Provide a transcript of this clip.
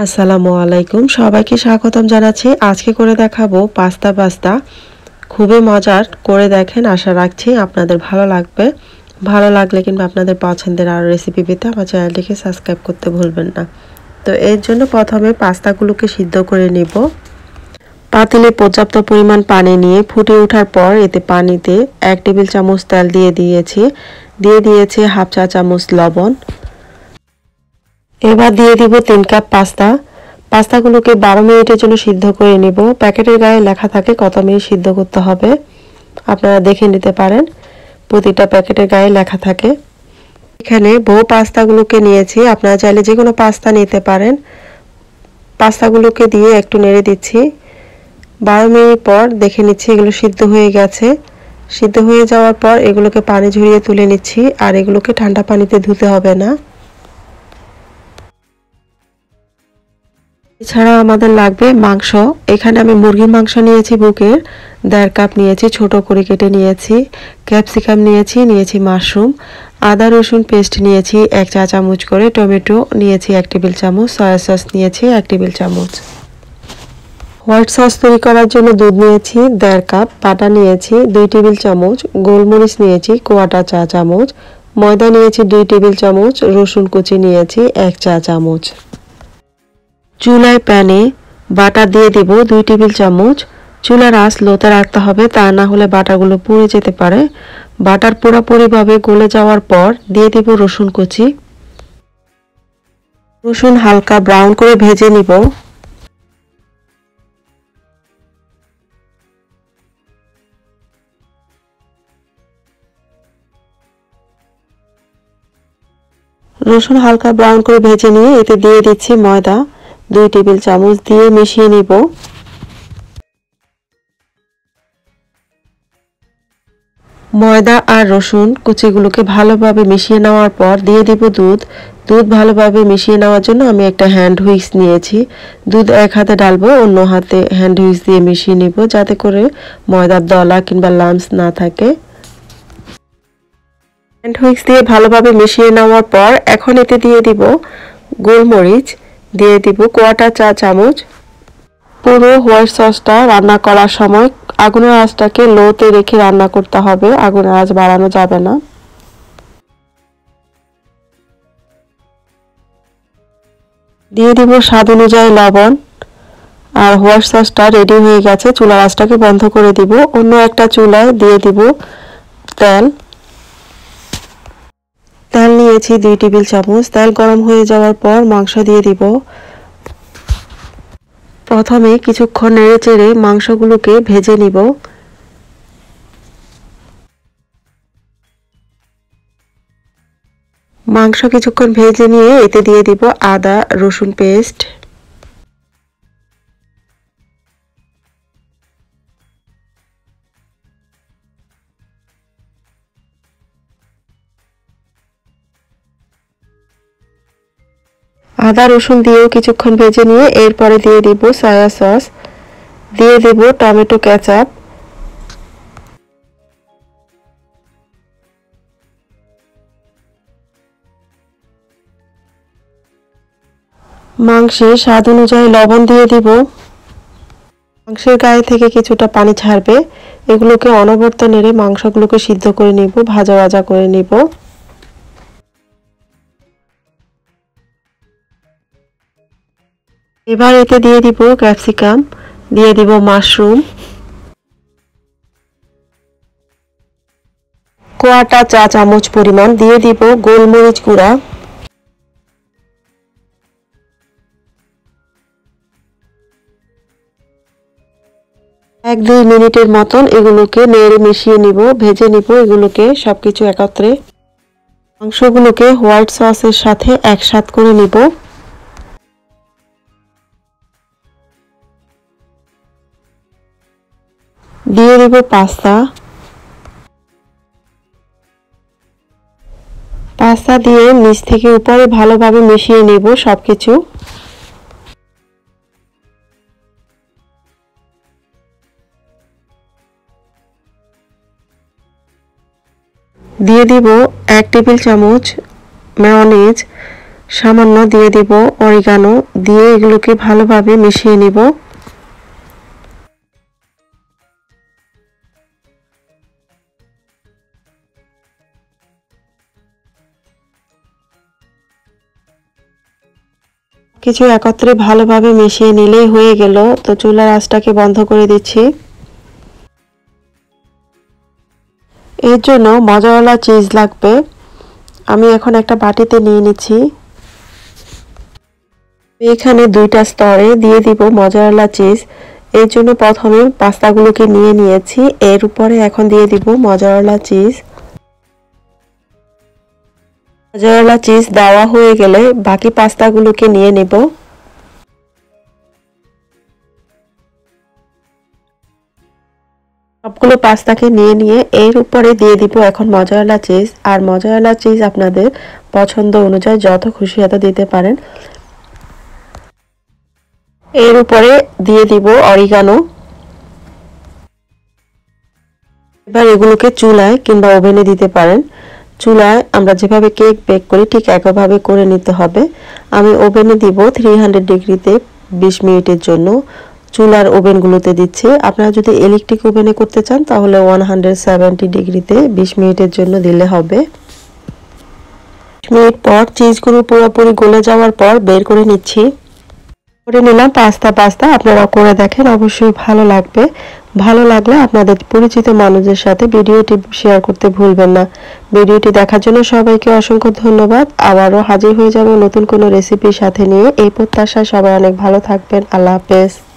আসসালামু আলাইকুম, সবাইকে স্বাগতম জানাচ্ছি। আজকে করে দেখাবো পাস্তা। খুবই মজার, করে দেখেন। আশা রাখছি আপনাদের ভালো লাগবে। ভালো লাগলে কিংবা আপনাদের পছন্দের আরও রেসিপি পেতে আমার চ্যানেলটিকে সাবস্ক্রাইব করতে ভুলবেন না। তো এর জন্য প্রথমে পাস্তাগুলোকে সিদ্ধ করে নিব। পাতিলে পর্যাপ্ত পরিমাণ পানি নিয়ে ফুটে ওঠার পর এতে পানিতে 1 টেবিল চামচ তেল দিয়ে দিয়েছি হাফ চা চামচ লবণ। এবার দিয়ে দিব 3 কাপ পাস্তা। পাস্তাগুলোকে 12 মিনিটের জন্য সিদ্ধ করে নিব। প্যাকেটের গায়ে লেখা থাকে কত মিনিট সিদ্ধ করতে হবে, আপনারা দেখে নিতে পারেন। প্রতিটা প্যাকেটের গায়ে লেখা থাকে। এখানে বউ পাস্তাগুলোকে নিয়েছি, আপনারা চাইলে যে কোনো পাস্তা নিতে পারেন। পাস্তাগুলোকে দিয়ে একটু নেড়ে দিচ্ছি। 12 মিনিট পর দেখে নিচ্ছি এগুলো সিদ্ধ হয়ে গেছে। সিদ্ধ হয়ে যাওয়ার পর এগুলোকে পানি ঝরিয়ে তুলে নিচ্ছি। আর এগুলোকে ঠান্ডা পানিতে ধুতে হবে না। এছাড়া আমাদের লাগবে মাংস। এখানে আমি মুরগির মাংস নিয়েছি বুকের, 1.5 কাপ নিয়েছি, ছোট করে কেটে নিয়েছি। ক্যাপসিকাম নিয়েছি মাশরুম, আদা রসুন পেস্ট নিয়েছি 1 চা চামচ করে, টমেটো নিয়েছি 1 টেবিল চামচ, সয়া সস নিয়েছি 1 টেবিল চামচ। হোয়াইট সস তৈরি করার জন্য দুধ নিয়েছি 1.5 কাপ, বাটার নিয়েছি 2 টেবিল চামচ, গোলমরিচ নিয়েছি 1/4 চা চামচ, ময়দা নিয়েছি 2 টেবিল চামচ, রসুন কুচি নিয়েছি 1 চা চামচ। চুলায় প্যানে বাটার দিয়ে দিব 2 টেবিল চামচ। চুলার আঁচ লোতে রাখতে হবে, তা না হলে বাটারগুলো পুড়ে যেতে পারে। বাটার পুরোপুরিভাবে গলে যাওয়ার পর দিয়ে দিব রসুন কুচি। রসুন হালকা ব্রাউন করে ভেজে নিব। রসুন হালকা ব্রাউন করে ভেজে নিয়ে এতে দিয়ে দিচ্ছি ময়দা 2 টেবিল চামচ, দিয়ে মিশিয়ে নিব। ময়দা আর রসুন কুচিগুলোকে ভালোভাবে মিশিয়ে নেওয়ার পর দিয়ে দিব দুধ। দুধ ভালোভাবে মিশিয়ে নেওয়ার জন্য আমি একটা হ্যান্ড হুইস্ক নিয়েছি। দুধ এক হাতে ঢালবো, অন্য হাতে হ্যান্ড হুইস্ক দিয়ে মিশিয়ে নিব, যাতে করে ময়দার দলা কিংবা লাম্পস না থাকে। হ্যান্ড হুইস্ক দিয়ে ভালোভাবে মিশিয়ে নেওয়ার পর এখন এতে দিয়ে দিব গোলমরিচ, দিয়ে দিব 1/4 চা চামচ। পুরো হোয়াইট সসটা রান্না করার সময় আগুনের আঁচটাকে লোতে রেখে রান্না করতে হবে, আগুনের আঁচ বাড়ানো যাবে না। দিয়ে দিব স্বাদ অনুযায়ী লবণ। আর হোয়াইট সসটা রেডি হয়ে গেছে। চুলার আঁচটাকে বন্ধ করে দিব। অন্য একটা চুলায় দিয়ে দিব তেল। তেল নিয়েছি 2 টেবিল চামচ। তেল গরম হয়ে যাওয়ার পর মাংস দিয়ে দিব। প্রথমে কিছুক্ষণ নেড়ে চেড়ে মাংসগুলোকে ভেজে নিব। মাংস কিছুক্ষণ ভেজে নিয়ে এতে দিয়ে দিব আদা রসুন পেস্ট। আদা রসুন দিয়েও কিছুক্ষণ ভেজে নিয়ে এরপরে দিয়ে দিব সয়া সস, দিয়ে দেব টমেটো কেচাপ। মাংসে স্বাদ অনুযায়ী লবণ দিয়ে দিব। মাংসের গায়ে থেকে কিছুটা পানি ছাড়বে। এগুলোকে অনবরত নেড়ে মাংসগুলোকে সিদ্ধ করে নিব, ভাজা ভাজা করে নিব। এবার এতে দিয়ে দিব ক্যাপসিকাম, দিয়ে দিব মাশরুম, 1/4 চা চামচ পরিমাণ, দিয়ে দিব গোলমরিচ গুঁড়া। এক 2 মিনিটের মতন এগুলোকে নেড়ে মিশিয়ে নিব, ভেজে নিব এগুলোকে সবকিছু একত্রে। মাংসগুলোকে হোয়াইট সসের সাথে একসাথে করে নিব। দিয়ে দিব পাস্তা। পাস্তা দিয়ে নিচ থেকে উপরে ভালোভাবে মিশিয়ে নিব সবকিছু। দিয়ে দিব 1 টেবিল চামচ মেয়োনিজ, সামান্য দিয়ে দিব অরিগানো, দিয়ে এগুলোকে ভালোভাবে মিশিয়ে নিব। কিছু একত্রে ভালোভাবে মিশিয়ে নিলেই হয়ে গেল। তো চুলার আঁচটাকে বন্ধ করে দিচ্ছি। এর জন্য মজাওয়ালা চিজ লাগবে। আমি এখন একটা বাটিতে নিয়ে নিচ্ছি। এখানে 2টা স্তরে দিয়ে দিব মজাওয়ালা চিজ। এর জন্য প্রথমে পাস্তাগুলোকে নিয়ে নিয়েছি, এর উপরে এখন দিয়ে দিব মজাওয়ালা চিজ। মজারেলা চিজ দেওয়া হয়ে গেলে বাকি পাস্তাগুলোকে নিয়ে নেব। সবগুলো পাস্তাকে নিয়ে এর উপরে দিয়ে দিব এখন মজারেলা চিজ। আর মজারেলা চিজ আপনাদের পছন্দ অনুযায়ী যত খুশি তত দিতে পারেন। এর উপরে দিয়ে দিব অরিগানো। এবার এগুলোকে চুলায় কিংবা ওভেনে দিতে পারেন। চুলায় আমরা যেভাবে কেক বেক করি ঠিক একইভাবে করে নিতে হবে। আমি ওভেনে দিব 300 ডিগ্রিতে 20 মিনিটের জন্য। চুলার ওভেনগুলোতে দিচ্ছি। আপনারা যদি ইলেকট্রিক ওভেনে করতে চান তাহলে 170 ডিগ্রিতে 20 মিনিটের জন্য দিলে হবে। 20 মিনিট পর চিজগুলো পুরোপুরি গলে যাওয়ার পর বের করে নিচ্ছি। করে নিলাম পাস্তা। আপনারা করে দেখেন, অবশ্যই ভালো লাগবে। ভালো লাগলে আপনাদের পরিচিত মানুষদের সাথে ভিডিওটি শেয়ার করতে ভুলবেন না। ভিডিওটি দেখার জন্য সবাইকে অসংখ্য ধন্যবাদ। আবারও হাজির হয়ে যাব নতুন কোনো রেসিপির সাথে নিয়ে। এই প্রত্যাশায় সবাই অনেক ভালো থাকবেন। আল্লাহ হাফেজ।